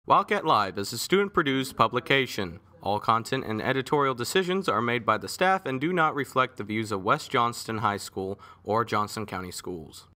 Wildcat Live is a student-produced publication. All content and editorial decisions are made by the staff and do not reflect the views of West Johnston High School or Johnston County Schools.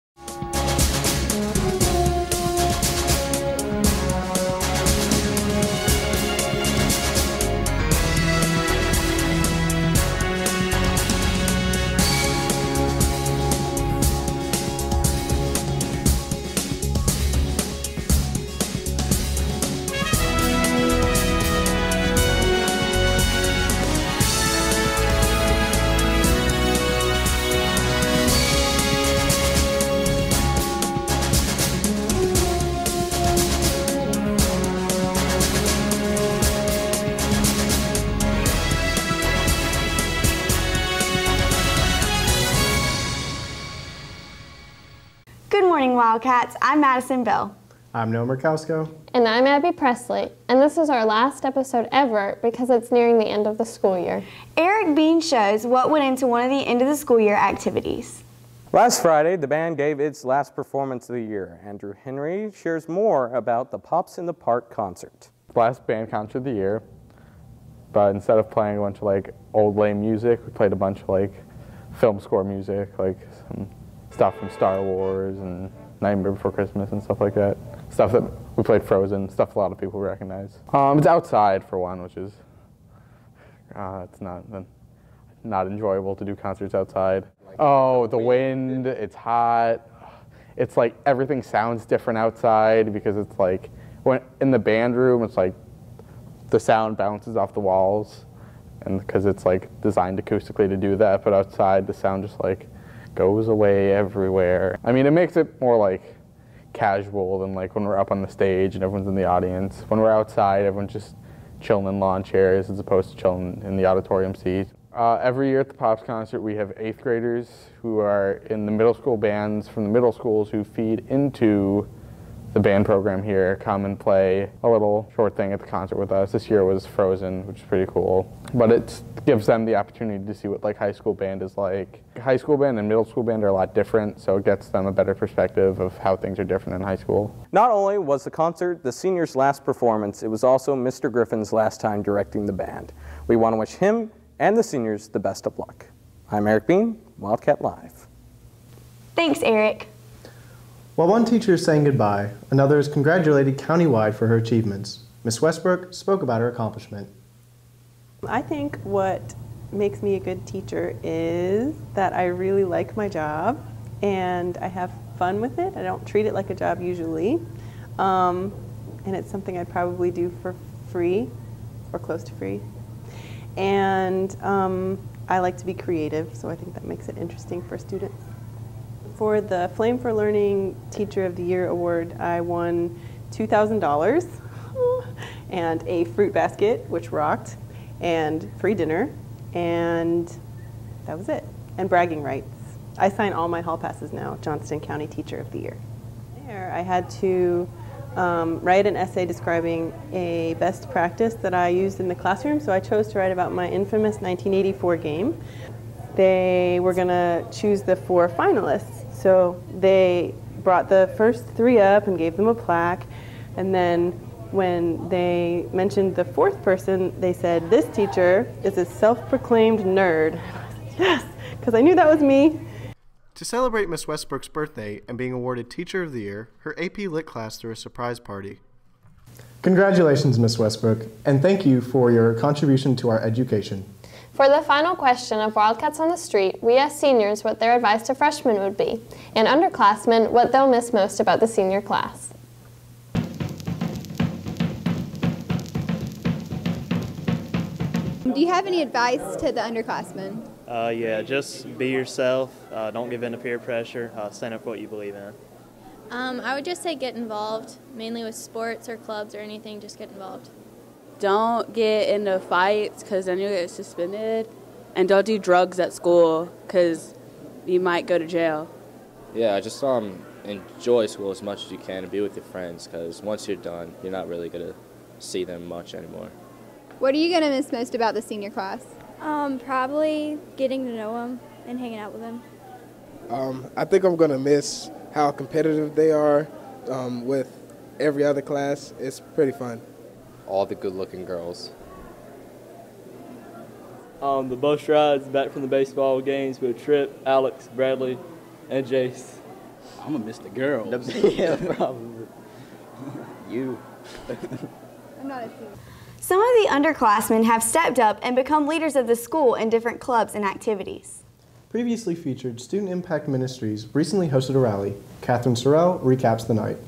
Good morning, Wildcats. I'm Madison Bell. I'm Merkousko. And I'm Abby Pressley. And this is our last episode ever because it's nearing the end of the school year. Erik Beene shows what went into one of the end of the school year activities. Last Friday, the band gave its last performance of the year. Andrew Henry shares more about the Pops in the Park concert. Last band concert of the year, but instead of playing a bunch of old lame music, we played a bunch of film score music, some stuff from Star Wars and Nightmare Before Christmas and stuff like that. Stuff that we played Frozen, stuff a lot of people recognize. It's outside for one, which is it's not enjoyable to do concerts outside. Oh, the wind, it's hot. It's everything sounds different outside because it's when in the band room, it's the sound bounces off the walls, and because it's designed acoustically to do that, but outside the sound just goes away everywhere. I mean, it makes it more casual than when we're up on the stage and everyone's in the audience. When we're outside, everyone's just chilling in lawn chairs as opposed to chilling in the auditorium seat. Every year at the Pops concert, we have 8th graders who are in the middle school bands from the middle schools who feed into the band program here, come and play a little short thing at the concert with us. This year was Frozen, which is pretty cool. But it gives them the opportunity to see what high school band is like. High school band and middle school band are a lot different, so it gets them a better perspective of how things are different in high school. Not only was the concert the seniors' last performance, it was also Mr. Griffin's last time directing the band. We want to wish him and the seniors the best of luck. I'm Erik Beene, Wildcat Live. Thanks, Erik. While one teacher is saying goodbye, another is congratulated countywide for her achievements. Ms. Westbrook spoke about her accomplishment. I think what makes me a good teacher is that I really like my job and I have fun with it. I don't treat it like a job usually. And it's something I'd probably do for free or close to free. And I like to be creative, so I think that makes it interesting for students. For the Flame for Learning Teacher of the Year award, I won $2,000 and a fruit basket, which rocked, and free dinner, and that was it. And bragging rights. I sign all my hall passes now, Johnston County Teacher of the Year. There, I had to write an essay describing a best practice that I used in the classroom, so I chose to write about my infamous 1984 game. They were going to choose the 4 finalists. So they brought the first 3 up and gave them a plaque, and then when they mentioned the 4th person, they said, "This teacher is a self-proclaimed nerd." And I said, yes, because I knew that was me. To celebrate Miss Westbrook's birthday and being awarded Teacher of the Year, her AP Lit class threw a surprise party. Congratulations, Ms. Westbrook, and thank you for your contribution to our education. For the final question of Wildcats on the Street, we asked seniors what their advice to freshmen would be, and underclassmen what they'll miss most about the senior class. Do you have any advice to the underclassmen? Yeah, just be yourself. Don't give in to peer pressure. Stand up for what you believe in. I would just say get involved, mainly with sports or clubs or anything, just get involved. Don't get into fights because then you'll get suspended, and don't do drugs at school because you might go to jail. Yeah, just enjoy school as much as you can and be with your friends because once you're done, you're not really going to see them much anymore. What are you going to miss most about the senior class? Probably getting to know them and hanging out with them. I think I'm going to miss how competitive they are with every other class. It's pretty fun. All the good-looking girls. The bus rides back from the baseball games with Tripp, Alex, Bradley, and Jace. I'm gonna miss the girls. Yeah, probably. You. I'm not a team. Some of the underclassmen have stepped up and become leaders of the school in different clubs and activities. Previously featured Student Impact Ministries recently hosted a rally. Katherine Serrell recaps the night.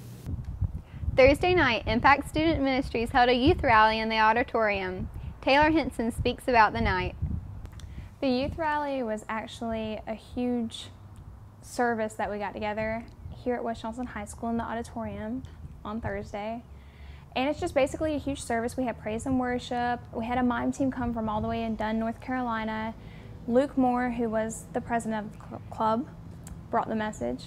Thursday night, Impact Student Ministries held a youth rally in the auditorium. Taylor Henson speaks about the night. The youth rally was actually a huge service that we got together here at West Johnston High School in the auditorium on Thursday. And it's just basically a huge service. We had praise and worship. We had a mime team come from all the way in Dunn, North Carolina. Luke Moore, who was the president of the club, brought the message.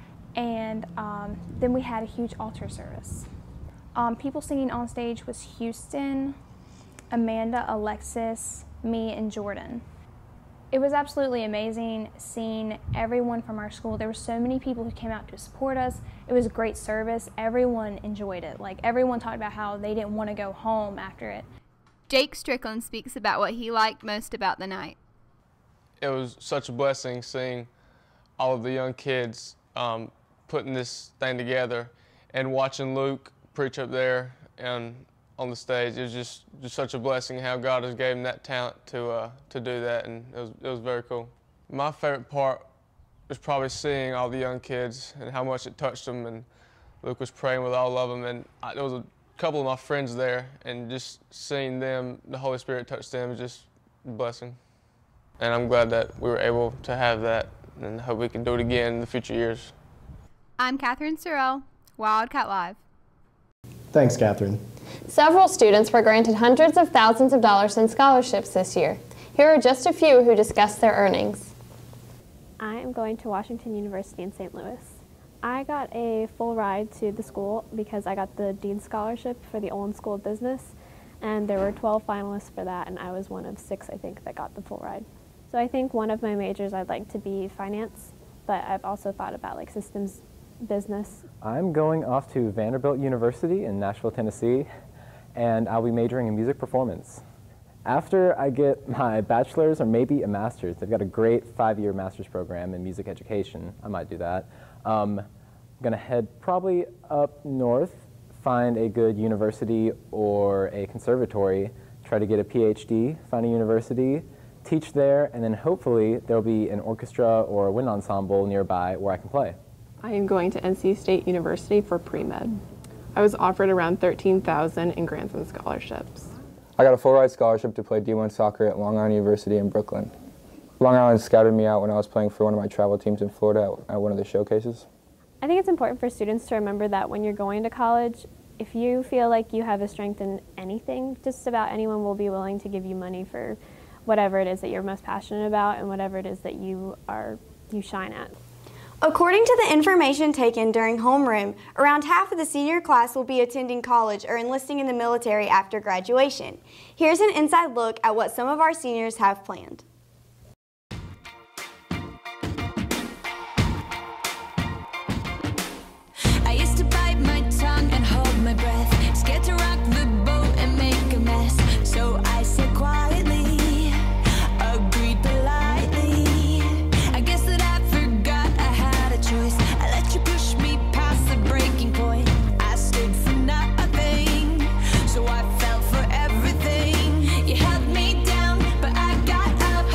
And then we had a huge altar service. People singing on stage was Houston, Amanda, Alexis, me, and Jordan. It was absolutely amazing seeing everyone from our school. There were so many people who came out to support us. It was a great service. Everyone enjoyed it. Like, everyone talked about how they didn't want to go home after it. Jake Strickland speaks about what he liked most about the night. It was such a blessing seeing all of the young kids putting this thing together and watching Luke preach up there and on the stage. It was just such a blessing how God has gave him that talent to do that, and it was very cool. My favorite part was probably seeing all the young kids and how much it touched them, and Luke was praying with all of them, and there was a couple of my friends there, and just seeing them, the Holy Spirit touch them, was just a blessing. And I'm glad that we were able to have that, and hope we can do it again in the future years. I'm Katherine Serrell, Wildcat Live. Thanks, Katherine. Several students were granted hundreds of thousands of dollars in scholarships this year. Here are just a few who discussed their earnings. I am going to Washington University in St. Louis. I got a full ride to the school because I got the Dean's Scholarship for the Olin School of Business, and there were 12 finalists for that, and I was one of 6, I think, that got the full ride. So I think one of my majors I'd like to be finance, but I've also thought about like systems business. I'm going off to Vanderbilt University in Nashville, Tennessee, and I'll be majoring in music performance. After I get my bachelor's or maybe a master's, they've got a great 5-year master's program in music education. I might do that. I'm gonna head probably up north, find a good university or a conservatory, try to get a PhD, find a university, teach there, and then hopefully there'll be an orchestra or a wind ensemble nearby where I can play. I am going to NC State University for pre-med. I was offered around $13,000 in grants and scholarships. I got a full ride scholarship to play D1 soccer at Long Island University in Brooklyn. Long Island scouted me out when I was playing for one of my travel teams in Florida at one of the showcases. I think it's important for students to remember that when you're going to college, if you feel like you have a strength in anything, just about anyone will be willing to give you money for whatever it is that you're most passionate about and whatever it is that you shine at. According to the information taken during homeroom, around half of the senior class will be attending college or enlisting in the military after graduation. Here's an inside look at what some of our seniors have planned. I used to bite my tongue and hold my breath, scared to rock the boat and make a mess. So I said quietly, agreed politely. I guess that I forgot I had a choice. I let you push me past the breaking point. I stood for nothing, so I fell for everything. You held me down, but I got up.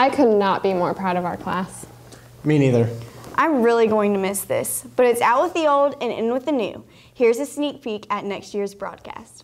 I could not be more proud of our class. Me neither. I'm really going to miss this, but it's out with the old and in with the new. Here's a sneak peek at next year's broadcast.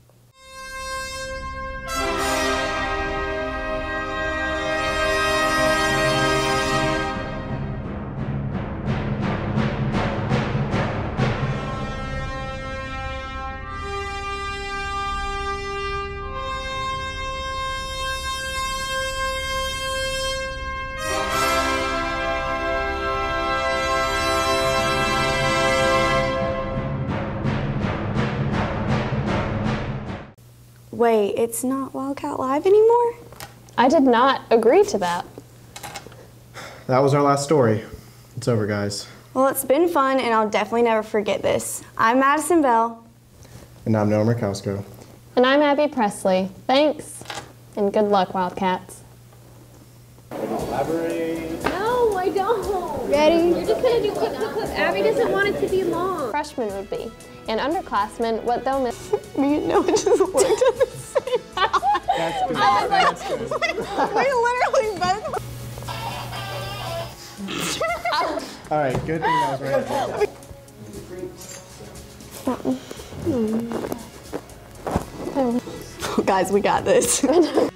Wait, it's not Wildcat Live anymore? I did not agree to that. That was our last story. It's over, guys. Well, it's been fun, and I'll definitely never forget this. I'm Madison Bell. And I'm Noah Merkousko. And I'm Abby Pressley. Thanks, and good luck, Wildcats. Elaborate. No, I don't. Ready? You're just gonna do clip, clip, clip. Abby doesn't want it to be long. Freshmen would be, and underclassmen, what they'll miss. Me and Noah just looked at the same time. That's good. I was like, That's good. we literally both. All right, good thing that was right. Guys, we got this.